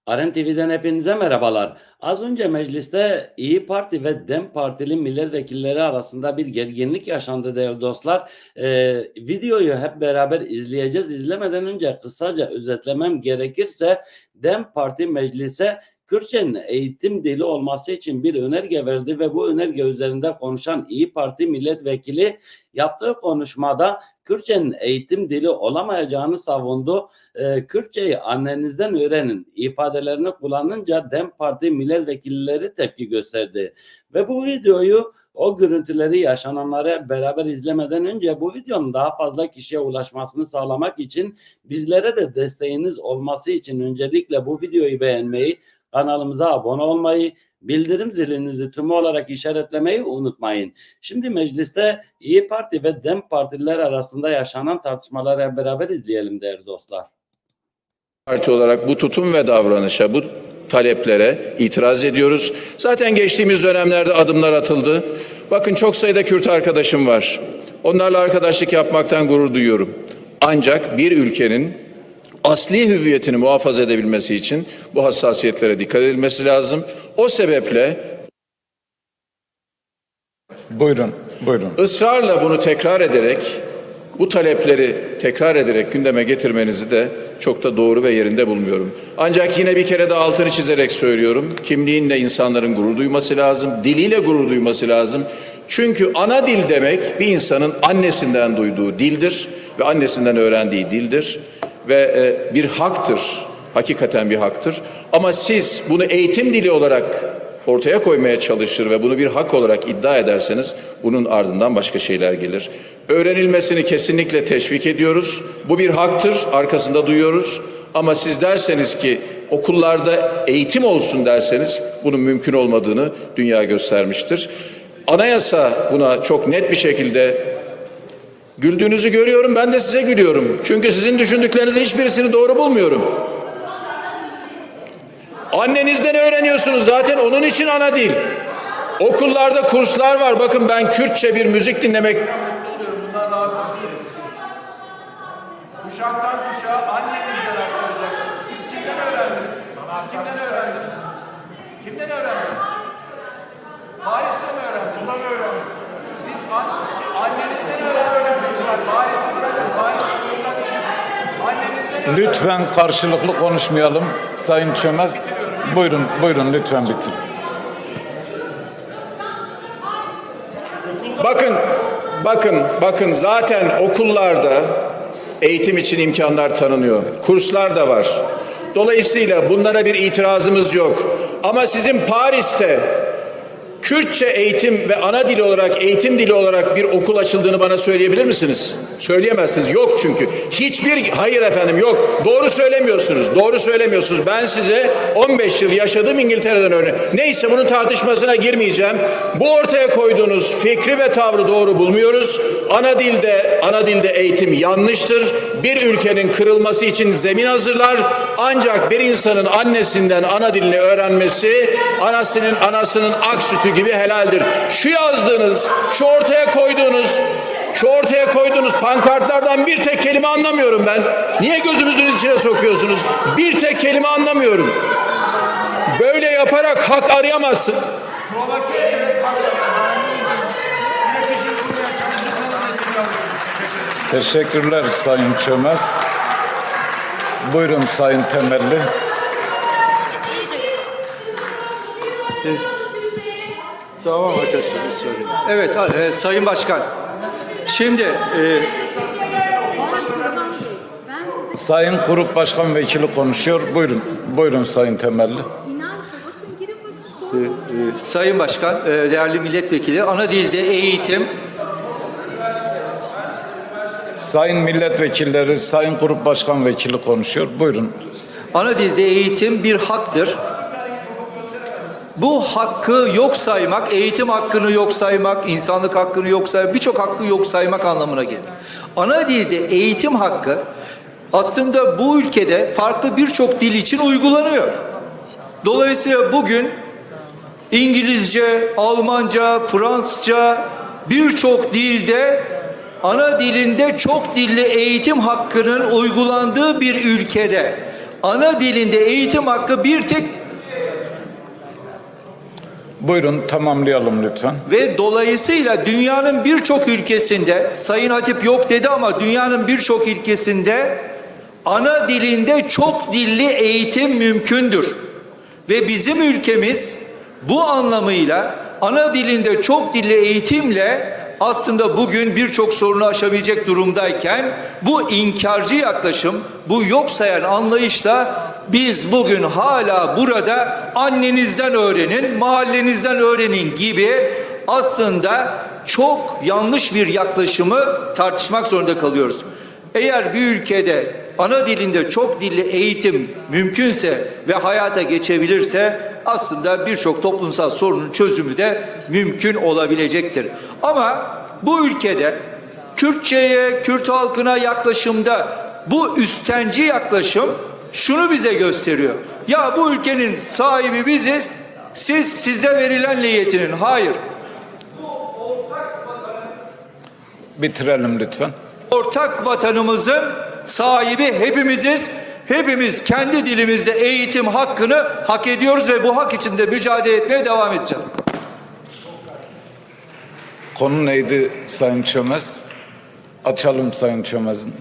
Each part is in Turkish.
Aren TV'den hepinize merhabalar. Az önce mecliste İyi Parti ve DEM Partili milletvekilleri arasında bir gerginlik yaşandı değerli dostlar. Videoyu hep beraber izleyeceğiz. İzlemeden önce kısaca özetlemem gerekirse DEM Parti meclise Kürtçenin eğitim dili olması için bir önerge verdi ve bu önerge üzerinde konuşan İyi Parti milletvekili yaptığı konuşmada Kürtçenin eğitim dili olamayacağını savundu. Kürtçeyi annenizden öğrenin ifadelerini kullanınca DEM Parti milletvekilleri tepki gösterdi. Ve bu videoyu o görüntüleri yaşananları beraber izlemeden önce bu videonun daha fazla kişiye ulaşmasını sağlamak için bizlere de desteğiniz olması için öncelikle bu videoyu beğenmeyi, kanalımıza abone olmayı, bildirim zilinizi tümü olarak işaretlemeyi unutmayın. Şimdi mecliste İyi Parti ve DEM Partililer arasında yaşanan tartışmaları hep beraber izleyelim değerli dostlar. Parti olarak bu tutum ve davranışa, bu taleplere itiraz ediyoruz. Zaten geçtiğimiz dönemlerde adımlar atıldı. Bakın çok sayıda Kürt arkadaşım var. Onlarla arkadaşlık yapmaktan gurur duyuyorum. Ancak bir ülkenin asli hüviyetini muhafaza edebilmesi için bu hassasiyetlere dikkat edilmesi lazım. O sebeple Buyurun. ısrarla bunu tekrar ederek, bu talepleri tekrar ederek gündeme getirmenizi de çok da doğru ve yerinde bulmuyorum. Ancak yine bir kere de altını çizerek söylüyorum. Kimliğinle insanların gurur duyması lazım, diliyle gurur duyması lazım. Çünkü ana dil demek bir insanın annesinden duyduğu dildir ve annesinden öğrendiği dildir ve bir haktır. Hakikaten bir haktır. Ama siz bunu eğitim dili olarak ortaya koymaya çalışır ve bunu bir hak olarak iddia ederseniz bunun ardından başka şeyler gelir. Öğrenilmesini kesinlikle teşvik ediyoruz. Bu bir haktır, arkasında duyuyoruz. Ama siz derseniz ki okullarda eğitim olsun derseniz bunun mümkün olmadığını dünya göstermiştir. Anayasa buna çok net bir şekilde güldüğünüzü görüyorum, ben de size gülüyorum. Çünkü sizin düşündüklerinizin hiçbirisini doğru bulmuyorum. Annenizden öğreniyorsunuz zaten, onun için ana dil. Okullarda kurslar var. Bakın ben Kürtçe bir müzik dinlemek... Bundan rahatsız değilim. Kuşaktan kuşağa annenizden aktaracaksınız. Siz kimden öğrendiniz? Siz kimden öğrendiniz? Kimden öğrendiniz? Paris'te mi öğrendiniz? Bundan mı öğrendiniz? Siz annenizden öğrendiniz. Paris'te bırakın. Annenizden Lütfen karşılıklı konuşmayalım Sayın Çömez. Buyurun lütfen bitin. Bakın zaten okullarda eğitim için imkanlar tanınıyor. Kurslar da var. Dolayısıyla bunlara bir itirazımız yok. Ama sizin Paris'te Kürtçe eğitim ve ana dili olarak, eğitim dili olarak bir okul açıldığını bana söyleyebilir misiniz? Söyleyemezsiniz. Yok çünkü. Hayır efendim yok. Doğru söylemiyorsunuz. Ben size 15 yıl yaşadığım İngiltere'den örnek. Neyse bunun tartışmasına girmeyeceğim. Bu ortaya koyduğunuz fikri ve tavrı doğru bulmuyoruz. Ana dilde eğitim yanlıştır. Bir ülkenin kırılması için zemin hazırlar. Ancak bir insanın annesinden ana dilini öğrenmesi anasının ak sütü gibi helaldir. Şu yazdığınız, şu ortaya koyduğunuz pankartlardan bir tek kelime anlamıyorum ben. Niye gözümüzün içine sokuyorsunuz? Bir tek kelime anlamıyorum. Böyle yaparak hak arayamazsın. Teşekkürler Sayın Çömez. Buyurun Sayın Temelli. Tamam arkadaşlar. Evet, Sayın Başkan. Şimdi Sayın Grup Başkan Vekili konuşuyor. Buyurun Sayın Temelli. Sayın Başkan, değerli milletvekili, ana dilde eğitim. Sayın milletvekilleri, Sayın Grup Başkan Vekili konuşuyor. Buyurun. Ana dilde eğitim bir haktır. Bu hakkı yok saymak, eğitim hakkını yok saymak, insanlık hakkını yok saymak, birçok hakkı yok saymak anlamına gelir. Ana dilde eğitim hakkı aslında bu ülkede farklı birçok dil için uygulanıyor. Dolayısıyla bugün İngilizce, Almanca, Fransızca birçok dilde ana dilinde çok dilli eğitim hakkının uygulandığı bir ülkede ana dilinde eğitim hakkı bir tek. Buyurun tamamlayalım lütfen. Ve dolayısıyla dünyanın birçok ülkesinde, Sayın Hatip yok dedi ama dünyanın birçok ülkesinde ana dilinde çok dilli eğitim mümkündür. Ve bizim ülkemiz bu anlamıyla ana dilinde çok dilli eğitimle aslında bugün birçok sorunu aşabilecek durumdayken bu inkarcı yaklaşım, bu yok sayan anlayışla biz bugün hala burada annenizden öğrenin, mahallenizden öğrenin gibi aslında çok yanlış bir yaklaşımı tartışmak zorunda kalıyoruz. Eğer bir ülkede ana dilinde çok dilli eğitim mümkünse ve hayata geçebilirse aslında birçok toplumsal sorunun çözümü de mümkün olabilecektir. Ama bu ülkede Kürtçeye, Kürt halkına yaklaşımda bu üstenci yaklaşım şunu bize gösteriyor. Ya bu ülkenin sahibi biziz, siz size verilenle yetinin. Hayır. Bitirelim lütfen. Ortak vatanımızın sahibi hepimiziz. Hepimiz kendi dilimizde eğitim hakkını hak ediyoruz ve bu hak için de mücadele etmeye devam edeceğiz. Konu neydi Sayın Çömez? Açalım Sayın Çömez'in.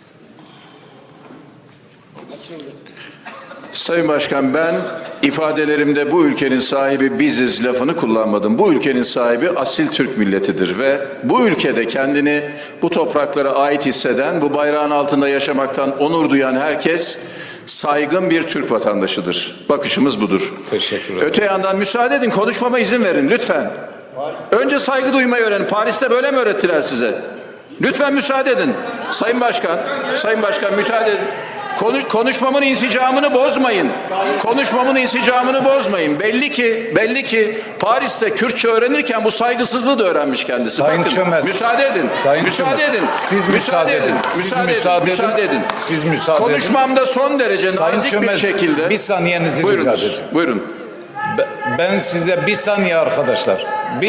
Sayın Başkan, ben ifadelerimde bu ülkenin sahibi biziz lafını kullanmadım. Bu ülkenin sahibi asil Türk milletidir ve bu ülkede kendini bu topraklara ait hisseden, bu bayrağın altında yaşamaktan onur duyan herkes saygın bir Türk vatandaşıdır. Bakışımız budur. Teşekkür ederim. Öte yandan müsaade edin, konuşmama izin verin lütfen. Önce saygı duymayı öğrenin. Paris'te böyle mi öğrettiler size? Lütfen müsaade edin. Sayın Başkan müsaade edin. Konuşmamın insicamını bozmayın. Konuşmamın insicamını bozmayın. Belli ki Paris'te Kürtçe öğrenirken bu saygısızlığı da öğrenmiş kendisi. Sayın Bakın, Çömez. müsaade edin. Sayın müsaade Çömez. edin. Siz müsaade edin. Müsaade edin. Siz müsaade edin. Konuşmamda son derece Sayın nazik Çömez, bir şekilde. bir saniyenizi rica edeceğim. Buyurun. Ben size bir saniye arkadaşlar.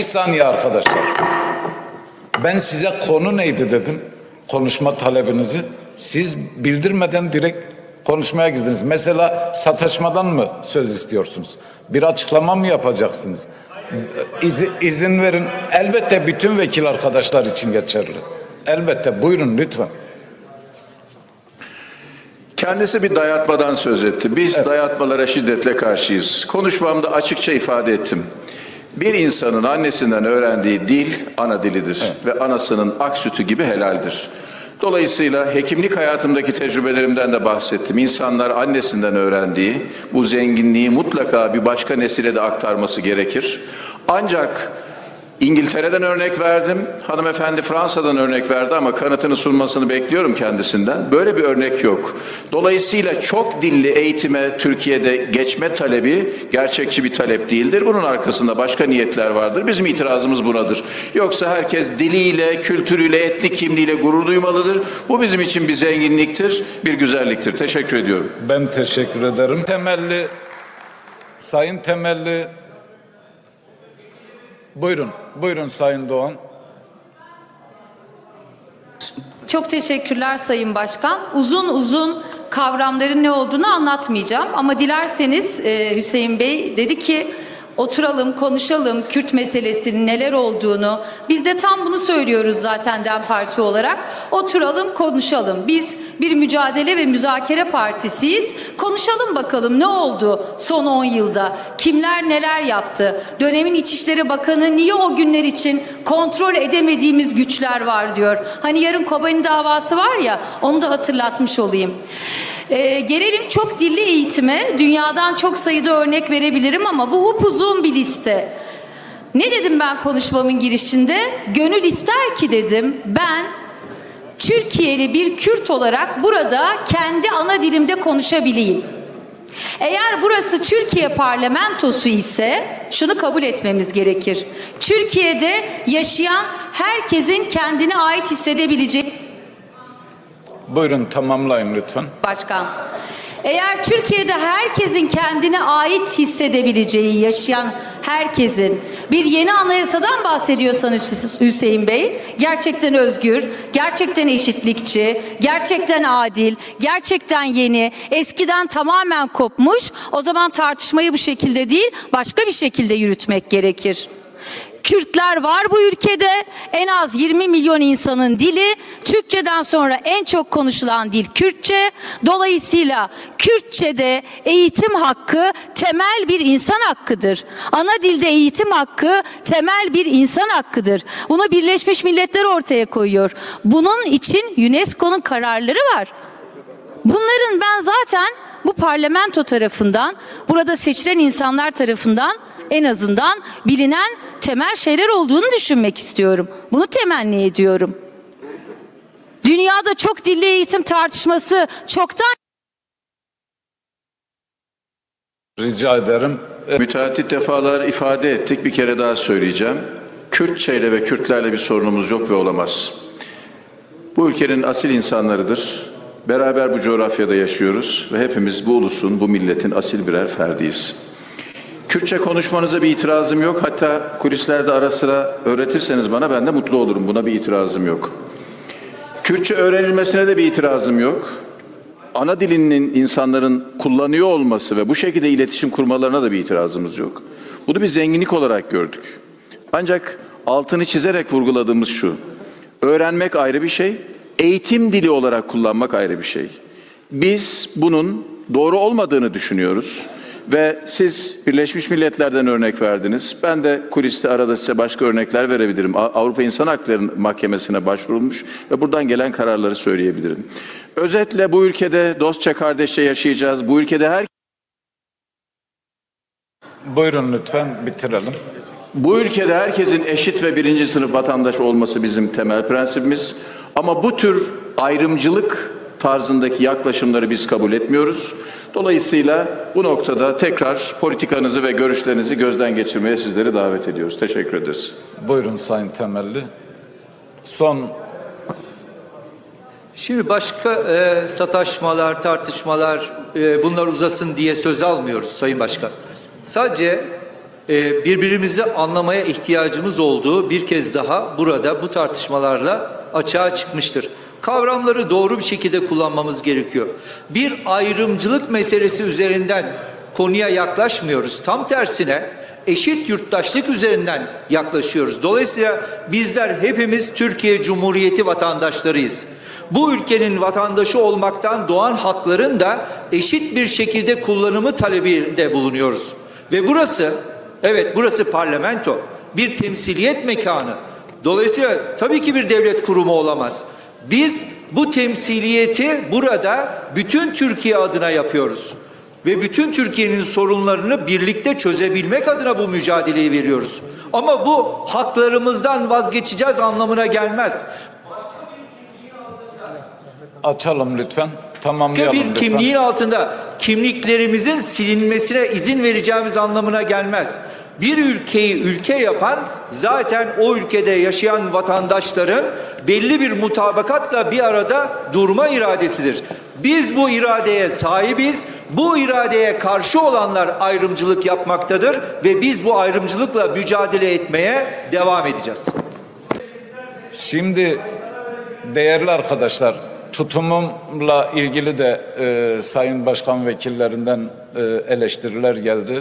Ben size konu neydi dedim. Konuşma talebinizi. Siz bildirmeden direkt konuşmaya girdiniz. Mesela sataşmadan mı söz istiyorsunuz? Bir açıklama mı yapacaksınız? İzin verin. Elbette bütün vekil arkadaşlar için geçerli. Elbette. Buyurun lütfen. Kendisi bir dayatmadan söz etti. Biz dayatmalara şiddetle karşıyız. Konuşmamda açıkça ifade ettim. Bir insanın annesinden öğrendiği dil ana dilidir ve anasının ak sütü gibi helaldir. Dolayısıyla hekimlik hayatımdaki tecrübelerimden de bahsettim. İnsanlar annesinden öğrendiği bu zenginliği mutlaka bir başka nesile de aktarması gerekir. Ancak İngiltere'den örnek verdim. Hanımefendi Fransa'dan örnek verdi ama kanıtını sunmasını bekliyorum kendisinden. Böyle bir örnek yok. Dolayısıyla çok dilli eğitime Türkiye'de geçme talebi gerçekçi bir talep değildir. Bunun arkasında başka niyetler vardır. Bizim itirazımız bunadır. Yoksa herkes diliyle, kültürüyle, etnik kimliğiyle gurur duymalıdır. Bu bizim için bir zenginliktir, bir güzelliktir. Teşekkür ediyorum. Ben teşekkür ederim. Sayın Temelli. Buyurun Sayın Doğan. Çok teşekkürler Sayın Başkan. Uzun kavramların ne olduğunu anlatmayacağım. Ama dilerseniz Hüseyin Bey dedi ki oturalım, konuşalım Kürt meselesinin neler olduğunu. Biz de tam bunu söylüyoruz zaten DEM Parti olarak. Oturalım, konuşalım. Biz bir mücadele ve müzakere partisiyiz. Konuşalım bakalım ne oldu son 10 yılda? Kimler neler yaptı? Dönemin İçişleri Bakanı niye o günler için kontrol edemediğimiz güçler var diyor. Hani yarın Kobani davası var ya, onu da hatırlatmış olayım. Gelelim çok dilli eğitime. Dünyadan çok sayıda örnek verebilirim ama bu upuzun bir liste. Ne dedim ben konuşmamın girişinde? Gönül ister ki dedim ben Türkiye'li bir Kürt olarak burada kendi ana dilimde konuşabileyim. Eğer burası Türkiye parlamentosu ise şunu kabul etmemiz gerekir. Türkiye'de yaşayan herkesin kendine ait hissedebileceği... Buyurun tamamlayın lütfen. Başkan. Eğer Türkiye'de herkesin kendine ait hissedebileceği, yaşayan herkesin. Bir yeni anayasadan bahsediyorsanız Hüseyin Bey, gerçekten özgür, gerçekten eşitlikçi, gerçekten adil, gerçekten yeni, eskiden tamamen kopmuş, o zaman tartışmayı bu şekilde değil, başka bir şekilde yürütmek gerekir. Kürtler var bu ülkede. En az 20 milyon insanın dili, Türkçeden sonra en çok konuşulan dil Kürtçe. Dolayısıyla Kürtçe'de eğitim hakkı temel bir insan hakkıdır. Ana dilde eğitim hakkı temel bir insan hakkıdır. Bunu Birleşmiş Milletler ortaya koyuyor. Bunun için UNESCO'nun kararları var. Bunların ben zaten bu parlamento tarafından, burada seçilen insanlar tarafından en azından bilinen temel şeyler olduğunu düşünmek istiyorum. Bunu temenni ediyorum. Dünyada çok dilli eğitim tartışması çoktan... Rica ederim. Müteahhit defalar ifade ettik, bir kere daha söyleyeceğim. Kürtçeyle ve Kürtlerle bir sorunumuz yok ve olamaz. Bu ülkenin asil insanlarıdır. Beraber bu coğrafyada yaşıyoruz ve hepimiz bu ulusun, bu milletin asil birer ferdiyiz. Kürtçe konuşmanıza bir itirazım yok. Hatta kulislerde ara sıra öğretirseniz bana ben de mutlu olurum. Buna bir itirazım yok. Kürtçe öğrenilmesine de bir itirazım yok. Ana dilinin insanların kullanıyor olması ve bu şekilde iletişim kurmalarına da bir itirazımız yok. Bunu bir zenginlik olarak gördük. Ancak altını çizerek vurguladığımız şu: öğrenmek ayrı bir şey, eğitim dili olarak kullanmak ayrı bir şey. Biz bunun doğru olmadığını düşünüyoruz. Ve siz Birleşmiş Milletler'den örnek verdiniz. Ben de kuliste arada size başka örnekler verebilirim. Avrupa İnsan Hakları Mahkemesi'ne başvurulmuş ve buradan gelen kararları söyleyebilirim. Özetle bu ülkede dostça kardeşçe yaşayacağız. Bu ülkede Buyurun lütfen bitirelim. Bu ülkede herkesin eşit ve birinci sınıf vatandaş olması bizim temel prensibimiz. Ama bu tür ayrımcılık tarzındaki yaklaşımları biz kabul etmiyoruz. Dolayısıyla bu noktada tekrar politikanızı ve görüşlerinizi gözden geçirmeye sizleri davet ediyoruz. Teşekkür ederiz. Buyurun Sayın Temelli. Son. Şimdi başka sataşmalar, tartışmalar bunlar uzasın diye söz almıyoruz Sayın Başkan. Sadece birbirimizi anlamaya ihtiyacımız olduğu bir kez daha burada bu tartışmalarla açığa çıkmıştır. Kavramları doğru bir şekilde kullanmamız gerekiyor. Bir ayrımcılık meselesi üzerinden konuya yaklaşmıyoruz. Tam tersine eşit yurttaşlık üzerinden yaklaşıyoruz. Dolayısıyla bizler hepimiz Türkiye Cumhuriyeti vatandaşlarıyız. Bu ülkenin vatandaşı olmaktan doğan hakların da eşit bir şekilde kullanımı talebinde bulunuyoruz. Ve burası, evet burası parlamento, bir temsiliyet mekanı. Dolayısıyla tabii ki bir devlet kurumu olamaz. Biz bu temsiliyeti burada bütün Türkiye adına yapıyoruz. Ve bütün Türkiye'nin sorunlarını birlikte çözebilmek adına bu mücadeleyi veriyoruz. Ama bu haklarımızdan vazgeçeceğiz anlamına gelmez. Açalım lütfen. Tamamlayalım bir lütfen. kimliğin altında kimliklerimizin silinmesine izin vereceğimiz anlamına gelmez. Bir ülkeyi ülke yapan zaten o ülkede yaşayan vatandaşların belli bir mutabakatla bir arada durma iradesidir. Biz bu iradeye sahibiz. Bu iradeye karşı olanlar ayrımcılık yapmaktadır ve biz bu ayrımcılıkla mücadele etmeye devam edeceğiz. Şimdi değerli arkadaşlar, tutumumla ilgili de Sayın Başkan Vekillerinden eleştiriler geldi.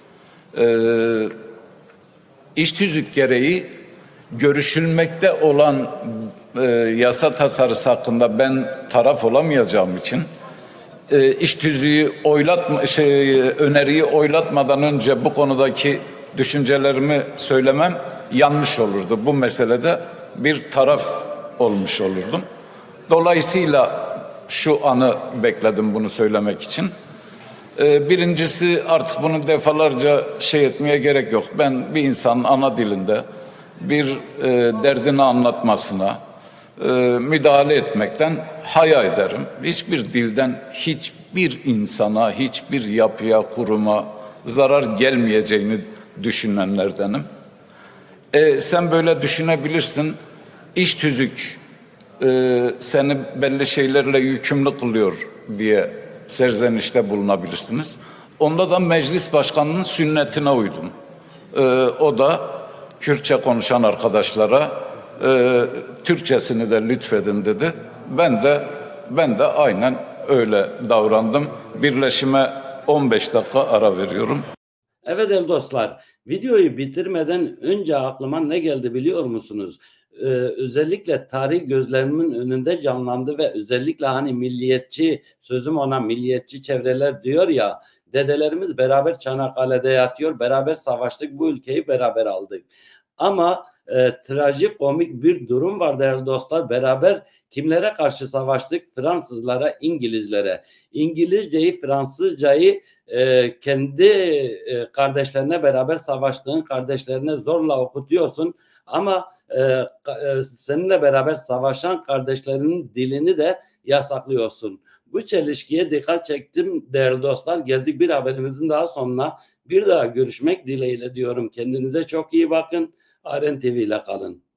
İş tüzük gereği görüşülmekte olan yasa tasarısı hakkında ben taraf olamayacağım için iş tüzüğü öneriyi oylatmadan önce bu konudaki düşüncelerimi söylemem yanlış olurdu. Bu meselede bir taraf olmuş olurdum. Dolayısıyla şu anı bekledim bunu söylemek için. Birincisi, artık bunu defalarca etmeye gerek yok. Ben bir insanın ana dilinde bir derdini anlatmasına müdahale etmekten haya ederim. Hiçbir dilden hiçbir insana, hiçbir yapıya, kuruma zarar gelmeyeceğini düşünenlerdenim. Sen böyle düşünebilirsin. İş tüzük seni belli şeylerle yükümlü kılıyor diye serzenişte bulunabilirsiniz. Onda da meclis başkanının sünnetine uydum. O da Kürtçe konuşan arkadaşlara Türkçesini de lütfedin dedi. Ben de aynen öyle davrandım. Birleşime 15 dakika ara veriyorum. Evet değerli dostlar, videoyu bitirmeden önce aklıma ne geldi biliyor musunuz? Özellikle tarih gözlerimin önünde canlandı ve özellikle hani milliyetçi, sözüm ona milliyetçi çevreler diyor ya, dedelerimiz beraber Çanakkale'de yatıyor, beraber savaştık, bu ülkeyi beraber aldık. Ama trajikomik bir durum var değerli dostlar. Beraber kimlere karşı savaştık? Fransızlara, İngilizlere. İngilizceyi, Fransızcayı kendi kardeşlerine beraber savaştığın kardeşlerine zorla okutuyorsun. Ama seninle beraber savaşan kardeşlerinin dilini de yasaklıyorsun. Bu çelişkiye dikkat çektim değerli dostlar. Geldik bir haberimizin daha sonuna. Bir daha görüşmek dileğiyle diyorum. Kendinize çok iyi bakın. Aren TV ile kalın.